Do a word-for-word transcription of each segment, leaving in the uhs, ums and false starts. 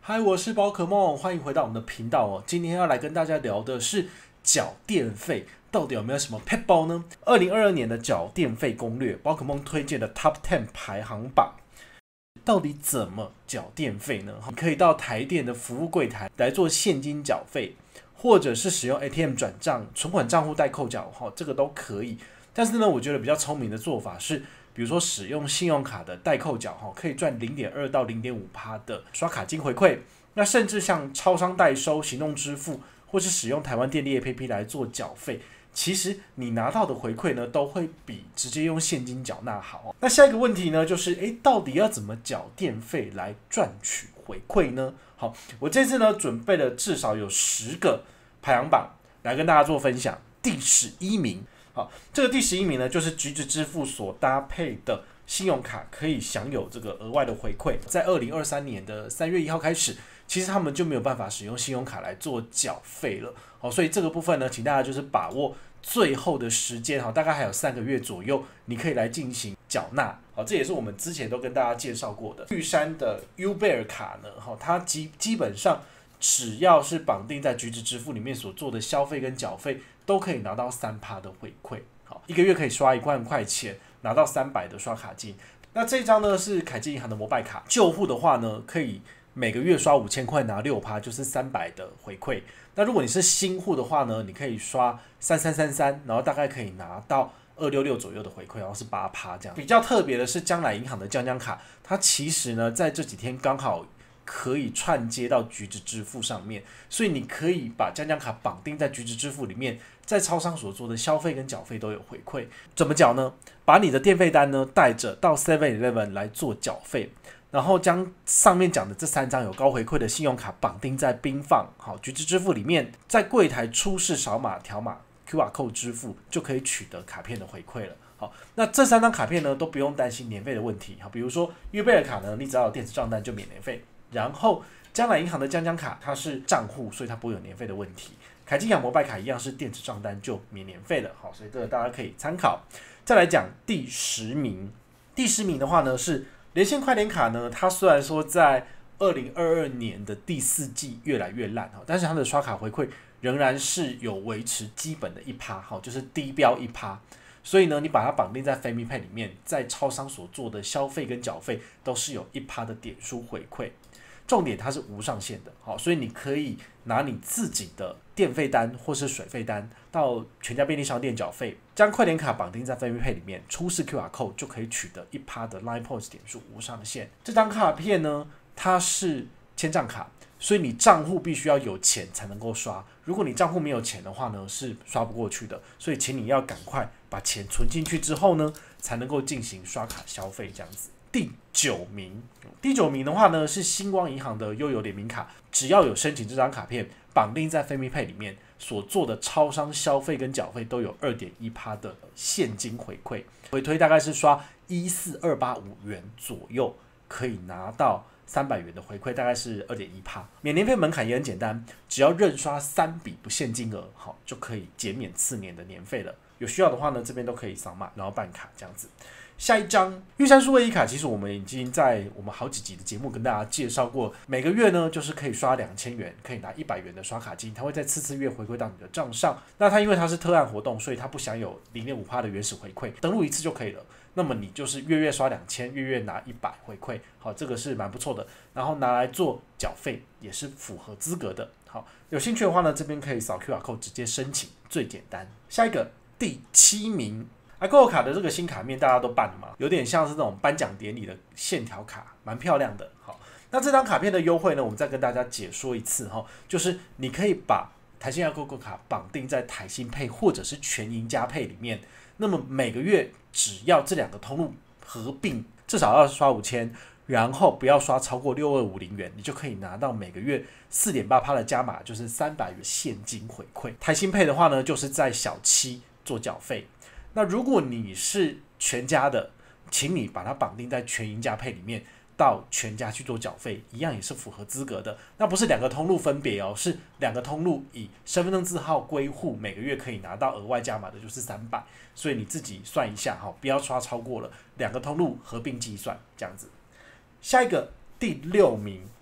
嗨，我是宝可梦，欢迎回到我们的频道哦。今天要来跟大家聊的是缴电费，到底有没有什么撇步呢？二零二二年的缴电费攻略，宝可梦推荐的 Top 十 排行榜，到底怎么缴电费呢？你可以到台电的服务柜台来做现金缴费，或者是使用 A T M 转账、存款账户代扣缴，哈，这个都可以。但是呢，我觉得比较聪明的做法是，比如说使用信用卡的代扣缴，可以赚 零点二到 零点五 趴的刷卡金回馈。那甚至像超商代收、行动支付，或是使用台湾电力 A P P 来做缴费，其实你拿到的回馈呢，都会比直接用现金缴纳好。那下一个问题呢，就是诶，到底要怎么缴电费来赚取回馈呢？好，我这次呢准备了至少有十个排行榜来跟大家做分享。第十一名，好，这个第十一名呢，就是橘子支付所搭配的信用卡可以享有这个额外的回馈。在二零二三年的三月一号开始，其实他们就没有办法使用信用卡来做缴费了。好，所以这个部分呢，请大家就是把握最后的时间，大概还有三个月左右，你可以来进行缴纳。好，这也是我们之前都跟大家介绍过的。玉山的 Uber 卡呢，它基基本上只要是绑定在橘子支付里面所做的消费跟缴费，都可以拿到 百分之三 的回馈。好，一个月可以刷一万块钱，拿到三百的刷卡金。那这一张呢是凯基银行的摩拜卡，旧户的话呢，可以每个月刷五千块拿 百分之六， 就是三百的回馈。那如果你是新户的话呢，你可以刷三三三三，然后大概可以拿到二六六左右的回馈，然后是 百分之八 这样。比较特别的是将来银行的将将卡，它其实呢在这几天刚好可以串接到橘子支付上面，所以你可以把将将卡绑定在橘子支付里面，在超商所做的消费跟缴费都有回馈。怎么缴呢？把你的电费单呢带着到 seven eleven 来做缴费，然后将上面讲的这三张有高回馈的信用卡绑定在冰放好橘子支付里面，在柜台出示扫码条码 Q R code 支付，就可以取得卡片的回馈了。好，那这三张卡片呢都不用担心年费的问题。好，比如说预备的卡呢，你只要有电子账单就免年费。然后将来银行的将将卡它是账户，所以它不会有年费的问题。凯基银行摩拜卡一样是电子账单就免年费的。好，所以这个大家可以参考。再来讲第十名，第十名的话呢是连线快点卡呢，它虽然说在二零二二年的第四季越来越烂，但是它的刷卡回馈仍然是有维持基本的 百分之一， 就是低标 百分之一。所以呢，你把它绑定在 FamiPay 里面，在超商所做的消费跟缴费都是有 百分之一 的点数回馈。重点它是无上限的，好，所以你可以拿你自己的电费单或是水费单到全家便利商店缴费，将快点卡绑定在 FamiPay 里面，出示 Q R code 就可以取得 百分之一 的 Line Points 点数无上限。这张卡片呢，它是千账卡，所以你账户必须要有钱才能够刷，如果你账户没有钱的话呢，是刷不过去的，所以请你要赶快把钱存进去之后呢，才能够进行刷卡消费这样子。第九名，第九名的话呢是星光银行的悠游联名卡，只要有申请这张卡片，绑定在 FamiPay 里面所做的超商消费跟缴费都有 百分之二点一 的现金回馈，回推大概是刷一四二八五元左右，可以拿到三百元的回馈，大概是 二点一 免年费门槛也很简单，只要认刷三笔不限金额，好就可以减免次年的年费了。有需要的话呢，这边都可以扫码然后办卡这样子。下一张玉山数位一卡，其实我们已经在我们好几集的节目跟大家介绍过，每个月呢就是可以刷两千元，可以拿一百元的刷卡金，它会在次次月回馈到你的账上。那它因为它是特案活动，所以它不享有 零点五 的原始回馈，登录一次就可以了。那么你就是月月刷两千，月月拿一百回馈，好，这个是蛮不错的。然后拿来做缴费也是符合资格的。好，有兴趣的话呢，这边可以扫 Q R code 直接申请，最简单。下一个第七名。Agogo 卡的这个新卡面大家都办了嘛，有点像是那种颁奖典礼的线条卡，蛮漂亮的。好，那这张卡片的优惠呢，我们再跟大家解说一次哈，就是你可以把台新 Agogo 卡绑定在台新配或者是全银家配里面，那么每个月只要这两个通路合并，至少要刷五千，然后不要刷超过六二五零元，你就可以拿到每个月 四点八 的加码，就是三百元现金回馈。台新配的话呢，就是在小七做缴费。那如果你是全家的，请你把它绑定在全银家配里面，到全家去做缴费，一样也是符合资格的。那不是两个通路分别哦，是两个通路以身份证字号归户，每个月可以拿到额外加码的就是三百，所以你自己算一下哈，不要刷超过了，两个通路合并计算这样子。下一个第六名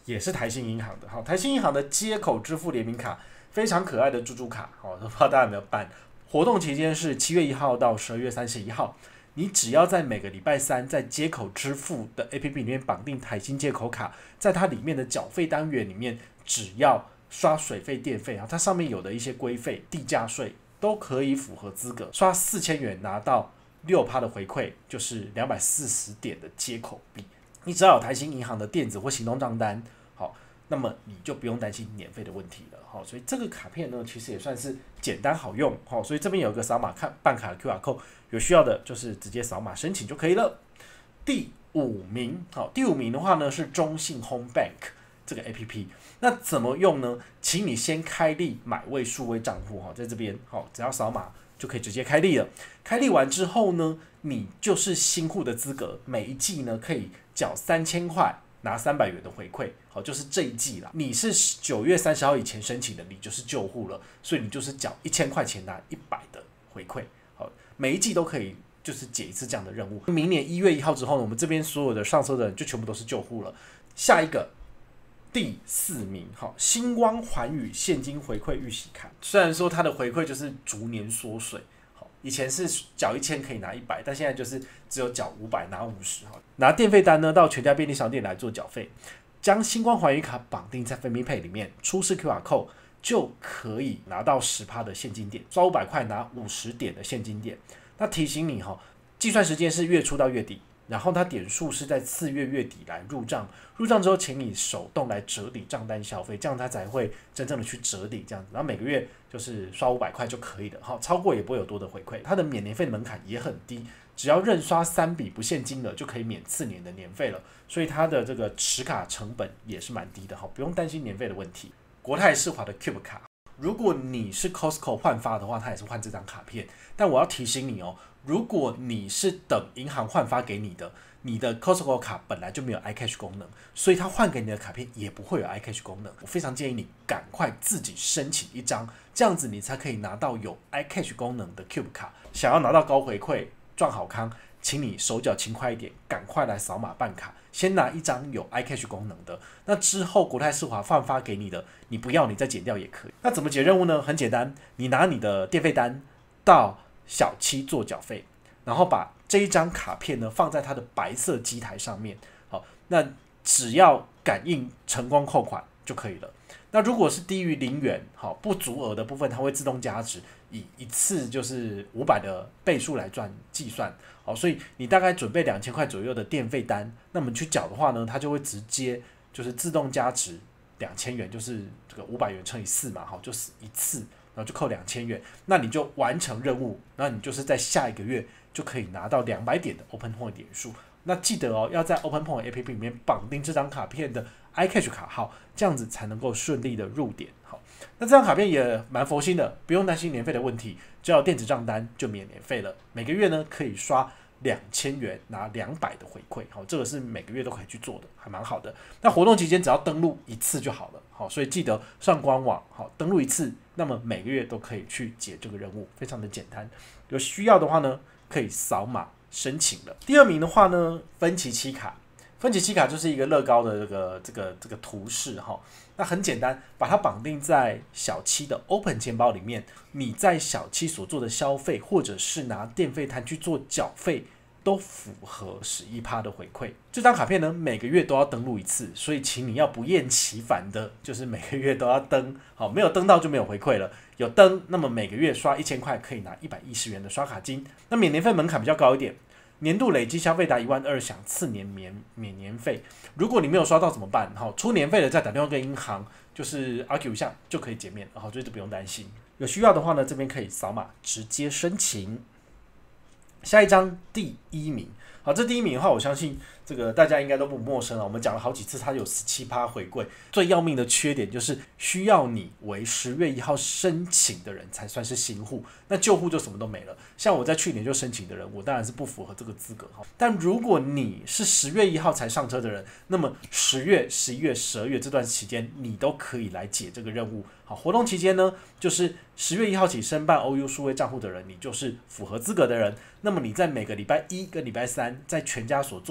也是台新银行的。好，台新银行的街口支付联名卡，非常可爱的猪猪卡，好，不知道大家有没有办？活动期间是七月一号到十二月三十一号。你只要在每个礼拜三在街口支付的 A P P 里面绑定台新街口卡，在它里面的缴费单元里面，只要刷水费、电费啊，它上面有的一些规费、地价税都可以符合资格，刷四千元拿到六趴的回馈，就是两百四十点的街口币。你只要有台新银行的电子或行动账单，好，那么你就不用担心年费的问题了。好，所以这个卡片呢，其实也算是简单好用。好，所以这边有一个扫码看办卡的 Q R code。有需要的就是直接扫码申请就可以了。第五名，好，第五名的话呢是中信 Home Bank 这个 A P P。那怎么用呢？请你先开立买位数位账户，在这边，好，只要扫码就可以直接开立了。开立完之后呢，你就是新户的资格，每一季呢可以缴三千块，拿三百元的回馈，好，就是这一季啦。你是九月三十号以前申请的，你就是旧户了，所以你就是缴一千块钱拿一百的回馈。每一季都可以就是解一次这样的任务。明年一月一号之后呢，我们这边所有的上车的人就全部都是旧户了。下一个第四名，好，星光环宇现金回馈预洗卡，虽然说它的回馈就是逐年缩水，好，以前是缴一千可以拿一百，但现在就是只有缴五百拿五十，拿电费单呢到全家便利商店来做缴费，将星光环宇卡绑定在 FamiPay 里面，出示 Q R code。就可以拿到 百分之十 的现金点，刷五百块拿五十点的现金点。那提醒你哈，计算时间是月初到月底，然后它点数是在次月月底来入账，入账之后请你手动来折抵账单消费，这样它才会真正的去折抵这样子。然后每个月就是刷五百块就可以了，好，超过也不会有多的回馈。它的免年费门槛也很低，只要认刷三笔不限金额就可以免次年的年费了，所以它的这个持卡成本也是蛮低的，好，不用担心年费的问题。国泰世华的 Cube 卡，如果你是 Costco 换发的话，它也是换这张卡片。但我要提醒你哦，如果你是等银行换发给你的，你的 Costco 卡本来就没有 iCash 功能，所以它换给你的卡片也不会有 iCash 功能。我非常建议你赶快自己申请一张，这样子你才可以拿到有 iCash 功能的 Cube 卡。想要拿到高回馈、赚好康，请你手脚勤快一点，赶快来扫码办卡。先拿一张有 iCash 功能的，那之后国泰世华换发给你的，你不要你再减掉也可以。那怎么解任务呢？很简单，你拿你的电费单到小七做缴费，然后把这一张卡片呢放在它的白色机台上面，好，那只要感应成功扣款就可以了。那如果是低于零元，好，不足额的部分，它会自动加值，以一次就是五百的倍数来赚计算，好，所以你大概准备两千块左右的电费单，那么去缴的话呢，它就会直接就是自动加值两千元，就是这个五百元乘以四嘛，好，就是一次，然后就扣两千元，那你就完成任务，那你就是在下一个月就可以拿到两百点的 OpenPoint 点数。那记得哦，要在 OpenPoint A P P 里面绑定这张卡片的 iCash 卡号，这样子才能够顺利的入点。好，那这张卡片也蛮佛心的，不用担心年费的问题，只要有电子账单就免年费了。每个月呢可以刷两千元拿两百的回馈，好，这个是每个月都可以去做的，还蛮好的。那活动期间只要登录一次就好了，好，所以记得上官网，好，登录一次，那么每个月都可以去解这个任务，非常的简单。有需要的话呢，可以扫码申请了。第二名的话呢，分期期卡，分期期卡就是一个乐高的这个这个这个图示哈，那很简单，把它绑定在小七的 Open 钱包里面，你在小七所做的消费，或者是拿电费摊去做缴费，都符合 百分之十一 的回馈。这张卡片呢，每个月都要登录一次，所以请你要不厌其烦的，就是每个月都要登，好，没有登到就没有回馈了。有登，那么每个月刷一千块可以拿一百一十元的刷卡金。那免年费门槛比较高一点，年度累积消费达一万二，享次年免免年费。如果你没有刷到怎么办？好，出年费了再打电话跟银行，就是 argue 一下就可以减免，好，所以就不用担心。有需要的话呢，这边可以扫码直接申请。下一张第一名，好，这第一名的话，我相信这个大家应该都不陌生了。我们讲了好几次，它有 百分之十七 回馈。最要命的缺点就是需要你为十月一号申请的人才算是新户，那旧户就什么都没了。像我在去年就申请的人，我当然是不符合这个资格。但如果你是十月一号才上车的人，那么十月、十一月、十二月这段期间，你都可以来解这个任务。好，活动期间呢，就是十月一号起申办 O U 数位账户的人，你就是符合资格的人。那么你在每个礼拜一跟礼拜三，在全家所做的消费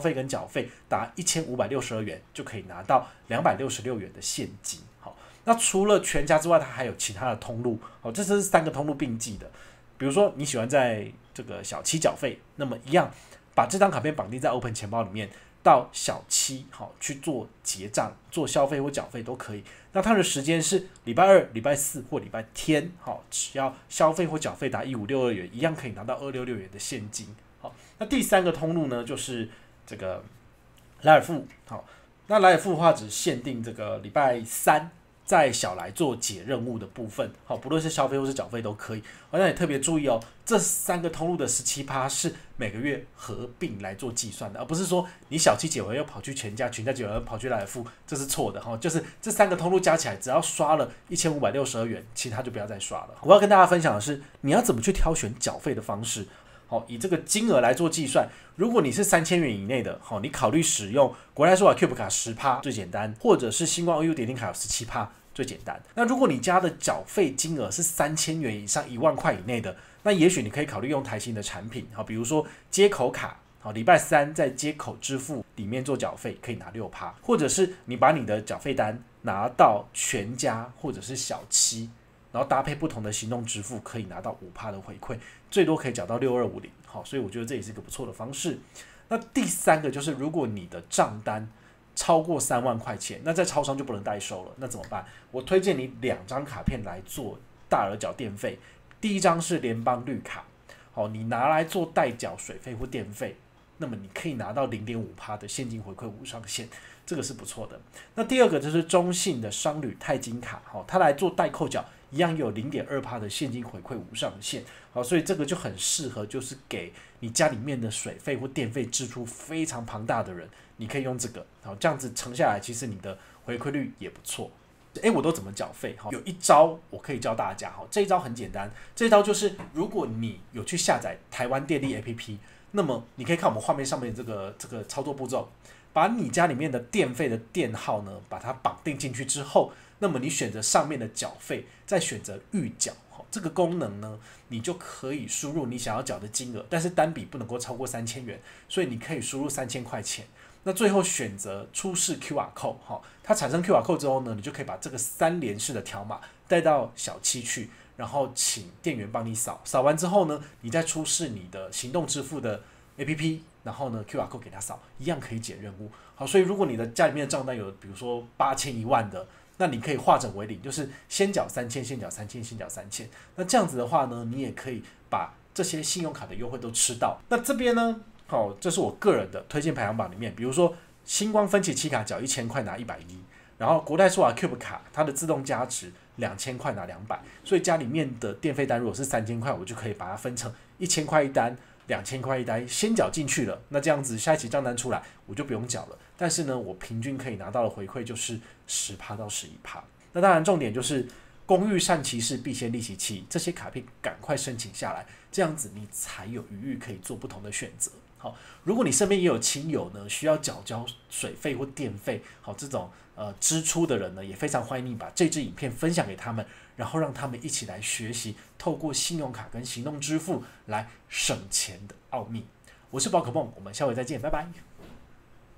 费跟缴费达一千五百六十二元，就可以拿到两百六十六元的现金。好，那除了全家之外，它还有其他的通路。好，这是三个通路并记的。比如说你喜欢在这个小七缴费，那么一样把这张卡片绑定在 Open 钱包里面，到小七好去做结账、做消费或缴费都可以。那它的时间是礼拜二、礼拜四或礼拜天，好，只要消费或缴费达一五六二元，一样可以拿到二六六元的现金。好，那第三个通路呢，就是这个莱尔富。好，那莱尔富的话只限定这个礼拜三在小来做解任务的部分，好，不论是消费或是缴费都可以。好，那也特别注意哦，这三个通路的 百分之十七 是每个月合并来做计算的，而不是说你小七解完又跑去全家，全家解完又跑去莱尔富，这是错的哈。就是这三个通路加起来，只要刷了一千五百六十二元，其他就不要再刷了。我要跟大家分享的是，你要怎么去挑选缴费的方式。好，以这个金额来做计算，如果你是三千元以内的，好，你考虑使用国泰世华 Cube 卡 百分之十 最简单，或者是星光 O U 点点卡有 百分之十七 最简单。那如果你家的缴费金额是三千元以上一万块以内的，那也许你可以考虑用台新的产品，好，比如说街口卡，好，礼拜三在街口支付里面做缴费可以拿 百分之六， 或者是你把你的缴费单拿到全家或者是小七，然后搭配不同的行动支付，可以拿到 百分之五 的回馈，最多可以缴到六二五零。好，所以我觉得这也是一个不错的方式。那第三个就是，如果你的账单超过三万块钱，那在超商就不能代收了，那怎么办？我推荐你两张卡片来做大额缴电费。第一张是联邦绿卡，好，你拿来做代缴水费或电费，那么你可以拿到 百分之零点五 的现金回馈无上限，这个是不错的。那第二个就是中信的商旅钛金卡，好，它来做代扣缴，一样有 百分之零点二 的现金回馈无上限，好，所以这个就很适合，就是给你家里面的水费或电费支出非常庞大的人，你可以用这个，好，这样子乘下来，其实你的回馈率也不错。哎，我都怎么缴费？有一招我可以教大家，这一招很简单，这一招就是如果你有去下载台湾电力 A P P， 那么你可以看我们画面上面这个这个操作步骤，把你家里面的电费的电号呢，把它绑定进去之后，那么你选择上面的缴费，再选择预缴，这个功能呢，你就可以输入你想要缴的金额，但是单笔不能够超过三千元，所以你可以输入三千块钱。那最后选择出示 Q R code， 它产生 Q R code 之后呢，你就可以把这个三连式的条码带到小七去，然后请店员帮你扫，扫完之后呢，你再出示你的行动支付的 A P P， 然后呢 Q R code 给他扫，一样可以解任务。好，所以如果你的家里面的账单有比如说八千一万的，那你可以化整为零，就是先缴三千，先缴三千，先缴三千。那这样子的话呢，你也可以把这些信用卡的优惠都吃到。那这边呢？好，这是我个人的推荐排行榜里面，比如说星光分期期卡缴一千块拿一百一，然后国泰世华 Cube 卡它的自动加值两千块拿两百，所以家里面的电费单如果是三千块，我就可以把它分成一千块一单，两千块一单，先缴进去了，那这样子下一期账单出来我就不用缴了，但是呢，我平均可以拿到的回馈就是 百分之十 到 百分之十一。那当然重点就是公寓善其事必先利其器，这些卡片赶快申请下来，这样子你才有余裕可以做不同的选择。好，如果你身边也有亲友呢，需要缴交水费或电费，好，这种呃支出的人呢，也非常欢迎你把这支影片分享给他们，然后让他们一起来学习，透过信用卡跟行动支付来省钱的奥秘。我是宝可梦，我们下回再见，拜拜。